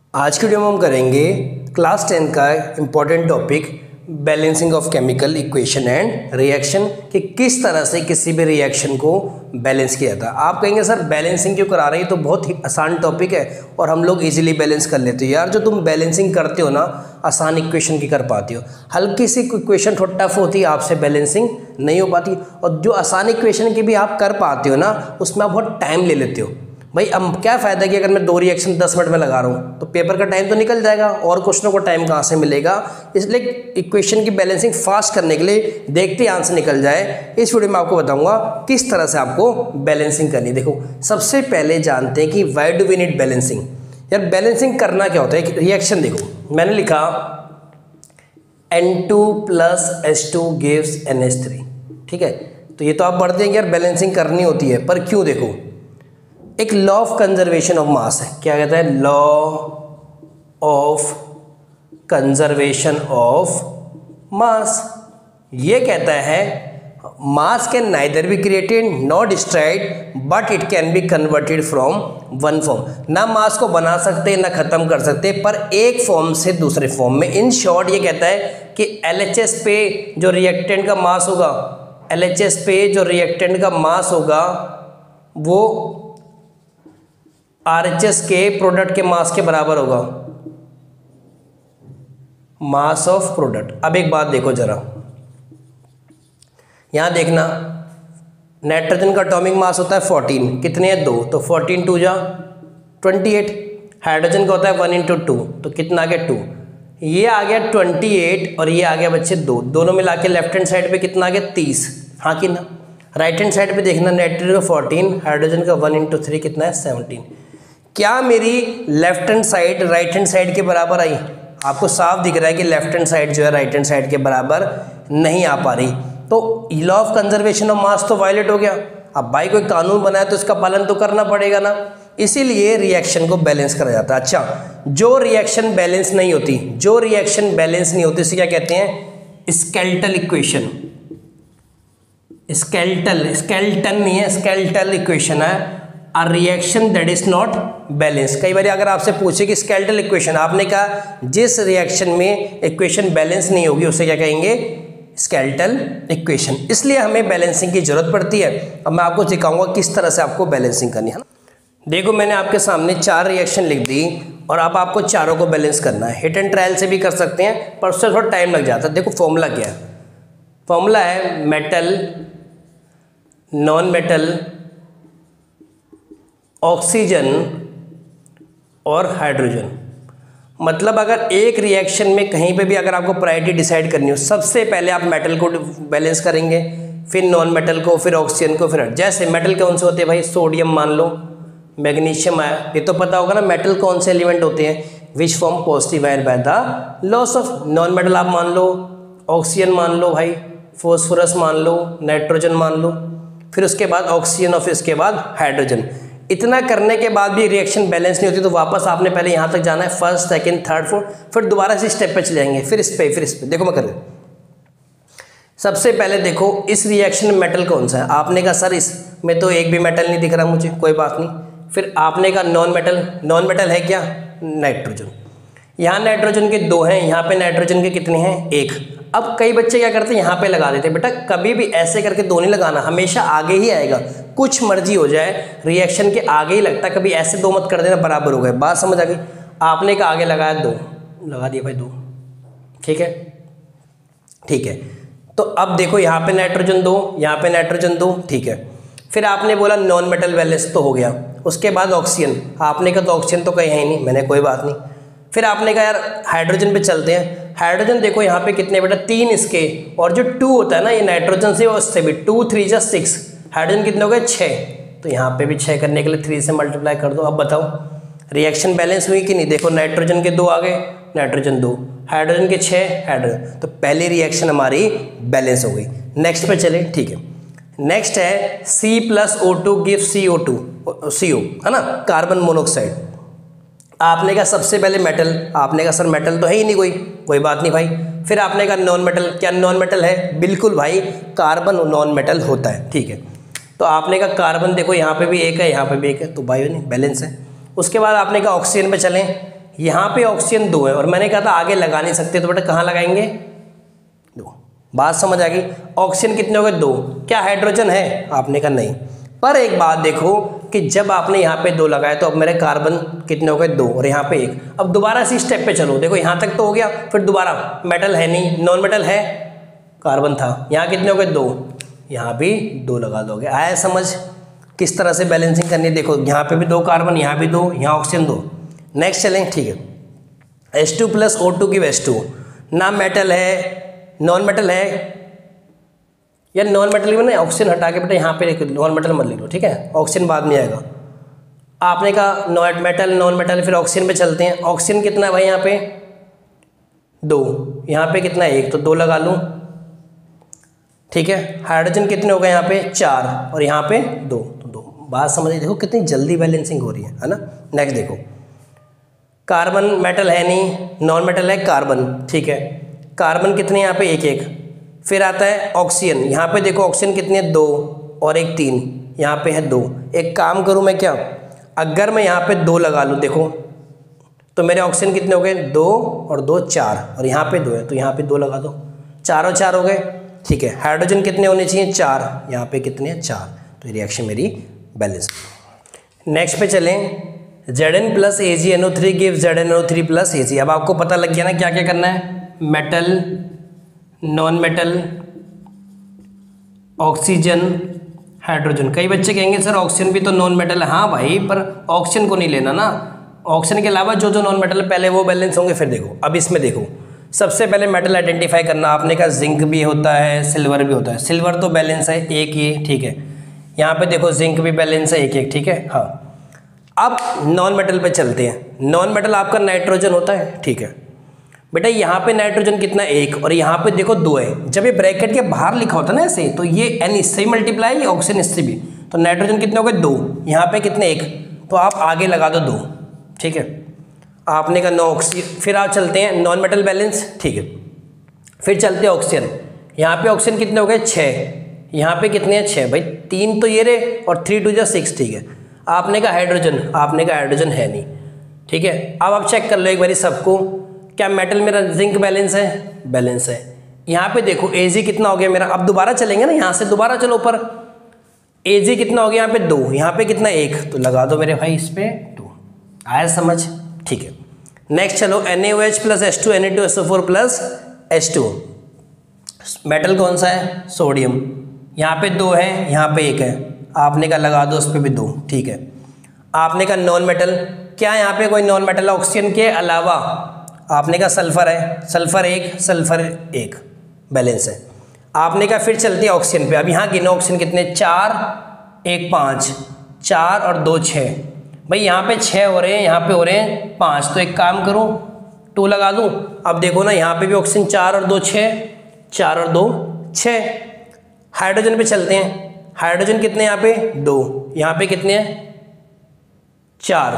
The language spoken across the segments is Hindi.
आज के वीडियो में हम करेंगे क्लास 10 का important topic balancing of chemical equation and reaction कि किस तरह से किसी भी रिएक्शन को बैलेंस किया जाता है। आप कहेंगे सर बैलेंसिंग क्यों करा रहे हैं, तो बहुत ही आसान टॉपिक है और हम लोग इजीली बैलेंस कर लेते हो। यार जो तुम बैलेंसिंग करते हो ना, आसान इक्वेशन की कर पाते हो, हल्की सी इक्वेशन थोड़ा टफ होती है, आपसे बैलेंसिंग नहीं हो पाती। और जो आसान इक्वेशन की भी आप कर पाते हो ना, उसमें आप बहुत टाइम ले लेते हो। भाई अब क्या फ़ायदा कि अगर मैं 2 रिएक्शन 10 मिनट में लगा रहा हूँ तो पेपर का टाइम तो निकल जाएगा और क्वेश्चनों को टाइम कहाँ से मिलेगा। इसलिए इक्वेशन की बैलेंसिंग फास्ट करने के लिए देखते ही आंसर निकल जाए, इस वीडियो में आपको बताऊंगा किस तरह से आपको बैलेंसिंग करनी। देखो सबसे पहले जानते हैं कि why do we need balancing. यार बैलेंसिंग करना क्या होता है। एक रिएक्शन देखो, मैंने लिखा N2 + H2 gives NH3, ठीक है। तो ये तो आप पढ़ते हैं कि यार बैलेंसिंग करनी होती है, पर क्यों? देखो एक law of conservation of mass है। क्या कहता है? Law of conservation of mass. ये कहता है mass can neither be created not destroyed but it can be converted from one form. ना मास को बना सकते ना खत्म कर सकते, पर एक फॉर्म से दूसरे फॉर्म में। इन शॉर्ट ये कहता है कि LHS पे जो रिएक्टेंट का मास होगा, LHS पे जो रिएक्टेंट का मास होगा वो RHS के प्रोडक्ट के मास के बराबर होगा, मास ऑफ प्रोडक्ट। अब एक बात देखो जरा, यहां देखना, नाइट्रोजन का एटॉमिक मास होता है 14, कितने हैं? 2, तो 14 2 जा 28। हाइड्रोजन का होता है 1 × 2, तो कितना आ गया? 2। ये आ गया 28 और ये आ गया बच्चे 2, दोनों मिला के लेफ्ट हैंड साइड पे कितना आ गया? 30। हाँ कि ना? राइट हैंड साइड पे देखना, नाइट्रोजन का 14, हाइड्रोजन का 1 × 3 कितना है? 17। क्या मेरी left hand side right hand side के बराबर आई? आपको साफ दिख रहा है कि लेफ्ट हैंड साइड जो है राइट हैंड साइड के बराबर नहीं आ पा रही। तो law of conservation of mass तो वायलेट हो गया। अब भाई कोई कानून बनाया तो इसका पालन तो करना पड़ेगा ना, इसीलिए रिएक्शन को बैलेंस करा जाता है। अच्छा, जो रिएक्शन बैलेंस नहीं होती, जो रिएक्शन बैलेंस नहीं होती, इसे क्या कहते हैं? Skeletal equation. स्केलेटन नहीं है, स्केलेटल इक्वेशन है। A reaction that is not balanced। कई बार अगर आपसे पूछे कि स्केलेटल इक्वेशन, आपने कहा जिस रिएक्शन में इक्वेशन बैलेंस नहीं होगी उसे क्या कहेंगे? Skeletal equation. इसलिए हमें बैलेंसिंग की जरूरत पड़ती है। अब मैं आपको दिखाऊंगा किस तरह से आपको बैलेंसिंग करनी है ना। देखो मैंने आपके सामने 4 रिएक्शन लिख दी और अब आपको चारों को बैलेंस करना है। हिट एंड ट्रायल से भी कर सकते हैं पर उससे थोड़ा टाइम लग जाता है। देखो फॉर्मूला क्या है? फॉर्मूला है मेटल, नॉन मेटल, ऑक्सीजन और हाइड्रोजन। मतलब अगर एक रिएक्शन में कहीं पे भी अगर आपको प्रायोरिटी डिसाइड करनी हो, सबसे पहले आप मेटल को बैलेंस करेंगे, फिर नॉन मेटल को, फिर ऑक्सीजन को, फिर जैसे मेटल कौन से होते हैं भाई? सोडियम मान लो, मैग्नीशियम आया, ये तो पता होगा ना। मेटल कौन से एलिमेंट होते हैं? Which form positive ion by the loss of. Non metal आप मान लो, ऑक्सीजन मान लो भाई, फॉस्फोरस मान लो, नाइट्रोजन मान लो, फिर उसके बाद ऑक्सीजन और फिर उसके बाद हाइड्रोजन। इतना करने के बाद भी रिएक्शन बैलेंस नहीं होती तो वापस आपने पहले यहाँ तक जाना है, फर्स्ट, सेकंड, थर्ड, फोर्थ, फिर दोबारा से स्टेप पे चले जाएंगे, फिर इस पे, फिर इस पे। देखो मैं कर रहा हूँ। सबसे पहले देखो इस रिएक्शन में मेटल कौन सा है? आपने कहा सर इसमें तो एक भी मेटल नहीं दिख रहा मुझे, कोई बात नहीं। फिर आपने कहा नॉन मेटल, नॉन मेटल है क्या? नाइट्रोजन। यहाँ नाइट्रोजन के 2 हैं, यहाँ पे नाइट्रोजन के कितने हैं? 1। अब कई बच्चे क्या करते हैं, यहाँ पे लगा देते हैं। बेटा कभी भी ऐसे करके 2 नहीं लगाना, हमेशा आगे ही आएगा। कुछ मर्जी हो जाए, रिएक्शन के आगे ही लगता है, कभी ऐसे 2 मत कर देना, बराबर हो गए। बात समझ आ गई? आपने का आगे लगाया 2, लगा दिया भाई 2, ठीक है, ठीक है। तो अब देखो यहाँ पे नाइट्रोजन 2, यहाँ पे नाइट्रोजन 2, ठीक है। फिर आपने बोला नॉन मेटल बैलेंस तो हो गया। उसके बाद ऑक्सीजन, आपने कहा तो ऑक्सीजन तो कहीं है ही नहीं, मैंने कोई बात नहीं। फिर आपने कहा यार हाइड्रोजन पे चलते हैं। हाइड्रोजन देखो यहाँ पे कितने बेटा? 3 इसके, और जो 2 होता है ना ये नाइट्रोजन से और उससे भी 2 3 जा 6, हाइड्रोजन कितने हो गए? 6। तो यहाँ पे भी 6 करने के लिए 3 से मल्टीप्लाई कर दो। अब बताओ रिएक्शन बैलेंस हुई कि नहीं? देखो नाइट्रोजन के 2 आ गए, नाइट्रोजन 2, हाइड्रोजन के 6, हाइड्रोजन, तो पहली रिएक्शन हमारी बैलेंस हो गई। नेक्स्ट पे चले, ठीक है। नेक्स्ट है C+O2 गिव्स CO, है ना, कार्बन मोनोऑक्साइड। आपने कहा सबसे पहले मेटल, आपने कहा सर मेटल तो है ही नहीं कोई बात नहीं भाई। फिर आपने कहा नॉन मेटल, क्या नॉन मेटल है? बिल्कुल भाई, कार्बन नॉन मेटल होता है, ठीक है। तो आपने कहा कार्बन देखो यहाँ पे भी 1 है, यहाँ पे भी 1 है, तो भाई नहीं बैलेंस है। उसके बाद आपने कहा ऑक्सीजन पे चलें, यहाँ पे ऑक्सीजन 2 है और मैंने कहा था आगे लगा नहीं सकते, तो बेटा कहाँ लगाएंगे 2। बात समझ आ गई। ऑक्सीजन कितने हो गए 2, क्या हाइड्रोजन है? आपने कहा नहीं। पर एक बात देखो कि जब आपने यहाँ पे 2 लगाया तो अब मेरे कार्बन कितने हो गए 2 और यहाँ पे 1। अब दोबारा इसी स्टेप पे चलो, देखो यहाँ तक तो हो गया, फिर दोबारा मेटल है नहीं, नॉन मेटल है, कार्बन था, यहाँ कितने हो गए 2, यहाँ भी 2 लगा दोगे। आया समझ किस तरह से बैलेंसिंग करनी है? देखो यहाँ पे भी 2 कार्बन, यहाँ भी 2, यहाँ ऑक्सीजन 2। नेक्स्ट चलें, ठीक है। H2 प्लस O2 की H2 ना मेटल है, नॉन मेटल है, या नॉन मेटल में ना ऑक्सीजन हटा के बेटा यहाँ पे लिख, नॉन मेटल मत लिख लो, ठीक है, ऑक्सीजन बाद में आएगा। आपने कहा नॉन मेटल, नॉन मेटल, फिर ऑक्सीजन पे चलते हैं। ऑक्सीजन कितना है भाई यहाँ पे 2, यहाँ पे कितना है 1, तो 2 लगा लूँ, ठीक है। हाइड्रोजन कितने हो गए यहाँ पे 4 और यहाँ पे 2, तो 2। बात समझिए, देखो कितनी जल्दी बैलेंसिंग हो रही है ना। नेक्स्ट देखो, कार्बन मेटल है नहीं, नॉन मेटल है कार्बन, ठीक है। कार्बन कितने यहाँ पे 1 1। फिर आता है ऑक्सीजन, यहाँ पे देखो ऑक्सीजन कितने 2 और 1 3, यहाँ पे है 2। एक काम करूँ मैं क्या, अगर मैं यहाँ पे 2 लगा लूँ, देखो तो मेरे ऑक्सीजन कितने हो गए 2 और 2 4, और यहाँ पे 2 है तो यहाँ पे 2 लगा दो, 4 और 4 हो गए, ठीक है। हाइड्रोजन कितने होने चाहिए 4, यहाँ पे कितने हैं 4, तो ये रिएक्शन मेरी बैलेंस। नेक्स्ट पे चलें, Zn plus AgNO3 give ZnNO3 plus Ag। अब आपको पता लग गया ना क्या क्या करना है, metal, non metal, oxygen, hydrogen. कई बच्चे कहेंगे सर ऑक्सीजन भी तो नॉन मेटल है। हाँ भाई, पर ऑक्सीजन को नहीं लेना ना, ऑक्सीजन के अलावा जो जो नॉन मेटल पहले वो बैलेंस होंगे। फिर देखो, अब इसमें देखो सबसे पहले मेटल आइडेंटिफाई करना। आपने कहा जिंक भी होता है, सिल्वर भी होता है। सिल्वर तो बैलेंस है 1 ही, ठीक है। यहाँ पे देखो जिंक भी बैलेंस है 1 1, ठीक है। हाँ, अब नॉन मेटल पे चलते हैं। नॉन मेटल आपका नाइट्रोजन होता है, ठीक है बेटा। यहाँ पे नाइट्रोजन कितना 1 और यहाँ पे देखो 2 है। जब ये ब्रैकेट के बाहर लिखा होता है ना ऐसे, तो ये N इससे ही मल्टीप्लाई, ऑक्सीजन इससे भी, तो नाइट्रोजन कितने हो गए 2, यहाँ पे कितने 1, तो आप आगे लगा दो 2, ठीक है। आपने कहा नो ऑक्सीजन। फिर आप चलते हैं नॉन मेटल बैलेंस, ठीक है। फिर चलते हैं ऑक्सीजन, यहाँ पे ऑक्सीजन कितने हो गए 6, यहाँ पे कितने हैं 6, भाई 3 तो ये रहे और 3 2 6, ठीक है। आपने कहा हाइड्रोजन, आपने कहा हाइड्रोजन है नहीं, ठीक है। अब आप चेक कर लो एक बारी सबको, क्या मेटल मेरा जिंक बैलेंस है, बैलेंस है। यहाँ पे देखो Ag कितना हो गया मेरा। अब दोबारा चलेंगे ना, यहाँ से दोबारा चलो ऊपर। Ag कितना हो गया यहाँ पे 2, यहाँ पे कितना 1, तो लगा दो मेरे भाई इस पे 2। आया समझ, ठीक है। नेक्स्ट चलो, NaOH plus H2 Na2SO4 plus H2। Metal कौन सा है, सोडियम। यहाँ पे 2 है, यहाँ पे 1 है, आपने कहा लगा दो उस पर भी 2, ठीक है। आपने कहा नॉन मेटल, क्या यहाँ पे कोई नॉन मेटल ऑक्सीजन के अलावा? आपने कहा सल्फर है, सल्फर 1 सल्फर 1 बैलेंस है। आपने कहा फिर चलती है ऑक्सीजन पे। अब यहाँ गिनो ऑक्सीजन कितने 4 1 5, 4 और 2 6, भाई यहाँ पे 6 हो रहे हैं, यहाँ पे हो रहे हैं 5, तो एक काम करूँ 2 लगा दूँ। अब देखो ना यहाँ पे भी ऑक्सीजन 4 और 2 6, 4 और 2 6। हाइड्रोजन पे चलते हैं। हाइड्रोजन कितने यहाँ पे 2, यहाँ पे कितने हैं 4,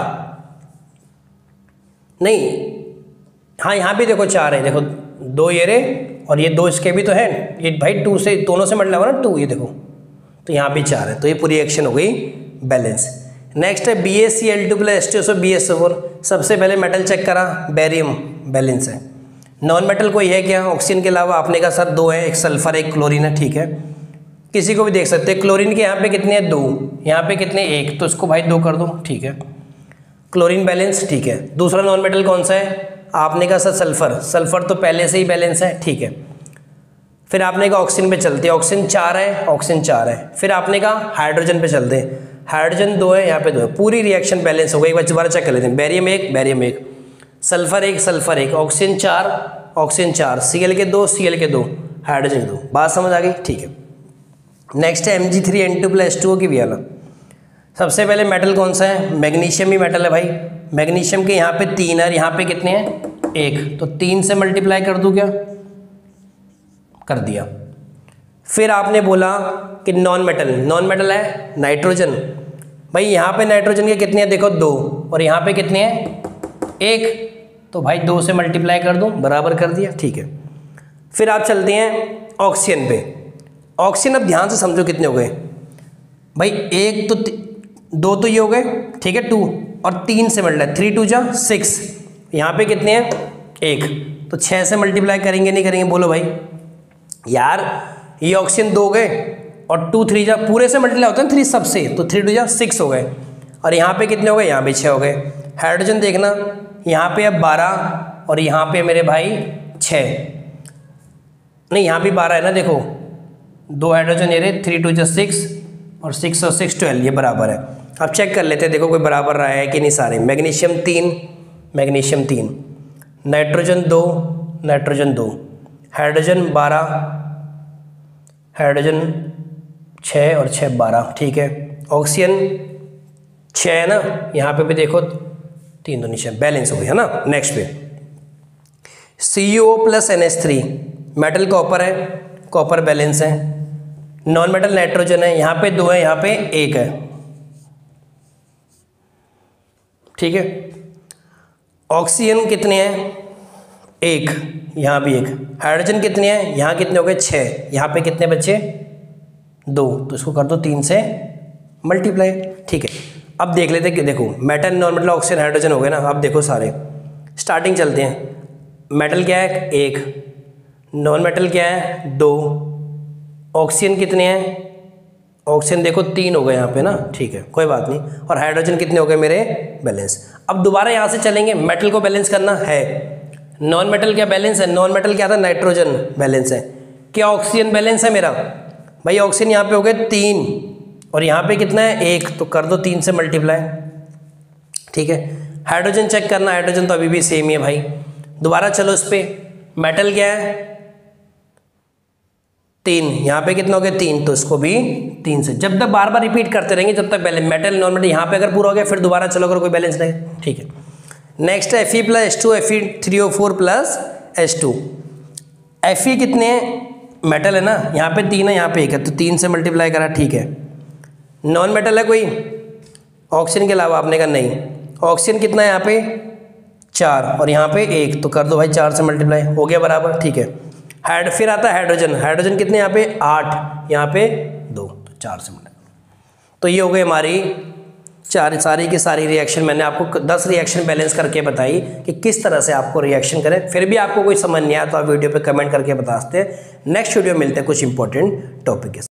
नहीं हाँ यहाँ भी देखो 4 है, देखो 2 ये रे और ये 2 इसके भी तो है, ये भाई 2 से दोनों से मल्टीप्लाई हुआ ना 2, ये देखो, तो यहाँ भी 4 है, तो ये पूरी एक्शन हो गई बैलेंस। नेक्स्ट है BaCl2 प्लस H2SO BaSO4। सबसे पहले मेटल चेक करा, बेरियम बैलेंस है। नॉन मेटल कोई है क्या ऑक्सीजन के अलावा? आपने कहा सर 2 है, एक सल्फर एक क्लोरीन है, ठीक है। किसी को भी देख सकते हैं। क्लोरीन के यहाँ पे कितने हैं 2, यहाँ पे कितने 1, तो इसको भाई 2 कर दो, ठीक है। क्लोरीन बैलेंस, ठीक है। दूसरा नॉन मेटल कौन सा है? आपने कहा सर सल्फर, सल्फर तो पहले से ही बैलेंस है, ठीक है। फिर आपने कहा ऑक्सीजन पे चलते हैं। ऑक्सीजन 4 है, ऑक्सीजन 4 है। फिर आपने कहा हाइड्रोजन पे चलते हैं। हाइड्रोजन 2 है, यहाँ पे 2 है, पूरी रिएक्शन बैलेंस हो गई। एक बार दोबारा चेक कर लेते हैं। Barium 1 barium 1, sulphur 1 sulphur 1, oxygen 4 oxygen 4, Cl के 2 Cl के 2, हाइड्रोजन 2। बात समझ आ गई, ठीक है। नेक्स्ट है Mg3N2 प्लस H2O की वाला। सबसे पहले मेटल कौन सा है? मैग्नीशियम ही मेटल है भाई। मैग्नीशियम के यहाँ पे 3 है, यहाँ पे कितने हैं 1, तो 3 से मल्टीप्लाई कर दूँ क्या? कर दिया। फिर आपने बोला कि नॉन मेटल, नॉन मेटल है नाइट्रोजन। भाई यहाँ पे नाइट्रोजन के कितने हैं देखो 2, और यहाँ पे कितने हैं 1, तो भाई 2 से मल्टीप्लाई कर दूँ, बराबर कर दिया, ठीक है। फिर आप चलते हैं ऑक्सीजन पे। ऑक्सीजन अब ध्यान से समझो कितने हो गए भाई, 1 तो 2 तो ये हो गए, ठीक है 2, और 3 से मल्टीप्लाई 3 2 जा 6, यहाँ पे कितने हैं 1, तो 6 से मल्टीप्लाई करेंगे नहीं करेंगे, बोलो भाई यार। ये ऑक्सीजन 2 गए और 2 3 जा पूरे से मल्टीप्लाई होता है 3 सबसे, तो 3 2 जा 6 हो गए। और यहाँ पे कितने हो गए, यहाँ पे 6 हो गए। हाइड्रोजन देखना, यहाँ पे अब 12 और यहाँ पे मेरे भाई 6, नहीं यहाँ भी 12 है ना, देखो 2 हाइड्रोजन ये रहे, 3 2 जा 6 और 6 और 6 12, ये बराबर है। अब चेक कर लेते हैं, देखो कोई बराबर रहा है कि नहीं सारे। Magnesium 3, magnesium 3, nitrogen 2, nitrogen 2, hydrogen 12, hydrogen 6 और 6 12, ठीक है। ऑक्सीजन 6 है ना, यहाँ पे भी देखो 3 2 6 बैलेंस हो गई है ना। नेक्स्ट पे CuO + NH3, मेटल कॉपर है, कॉपर बैलेंस है। नॉन मेटल नाइट्रोजन है, यहाँ पे 2 है, यहाँ पे 1 है, ठीक है। ऑक्सीजन कितने हैं 1, यहाँ भी 1। हाइड्रोजन कितने हैं, यहाँ कितने हो गए 6, यहाँ पे कितने बच्चे 2, तो इसको कर दो 3 से मल्टीप्लाई, ठीक है। अब देख लेते हैं कि देखो metal non metal oxygen hydrogen हो गए ना। अब देखो सारे स्टार्टिंग चलते हैं। मेटल क्या है 1, नॉन मेटल क्या है 2, ऑक्सीजन कितने हैं, ऑक्सीजन देखो 3 हो गए यहाँ पे ना, ठीक है कोई बात नहीं। और हाइड्रोजन कितने हो गए मेरे बैलेंस। अब दोबारा यहाँ से चलेंगे, मेटल को बैलेंस करना है। नॉन मेटल क्या बैलेंस है, नॉन मेटल क्या था नाइट्रोजन बैलेंस है। क्या ऑक्सीजन बैलेंस है मेरा भाई, ऑक्सीजन यहाँ पे हो गए 3 और यहाँ पे कितना है 1, तो कर दो 3 से मल्टीप्लाई, ठीक है। हाइड्रोजन चेक करना, हाइड्रोजन तो अभी भी सेम ही है भाई। दोबारा चलो इस पर, मेटल क्या है 3, यहाँ पे कितना हो गया 3, तो इसको भी 3 से। जब तक बार बार रिपीट करते रहेंगे जब तक बैलेंस, मेटल नॉन मेटल यहाँ पे अगर पूरा हो गया फिर दोबारा चलो अगर कोई बैलेंस नहीं, ठीक है। नेक्स्ट है Fe + H2, Fe3O4 + H2। Fe कितने मेटल है ना, यहाँ पे 3 है, यहाँ पे 1 है, तो 3 से मल्टीप्लाई करा, ठीक है। नॉन मेटल है कोई ऑक्सीजन के अलावा, आपने कहा नहीं। ऑक्सीजन कितना है यहाँ पे 4 और यहाँ पे 1, तो कर दो भाई 4 से मल्टीप्लाई, हो गया बराबर, ठीक है। फिर आता है हाइड्रोजन, हाइड्रोजन कितने यहाँ पे 8, यहाँ पे 2, तो 4 से मल्टीप्लाई। तो ये हो गई हमारी सारी की सारी रिएक्शन। मैंने आपको 10 रिएक्शन बैलेंस करके बताई कि किस तरह से आपको रिएक्शन करें। फिर भी आपको कोई समझ नहीं आया तो आप वीडियो पे कमेंट करके बता सकते हैं। नेक्स्ट वीडियो मिलते हैं कुछ इंपॉर्टेंट टॉपिक के साथ।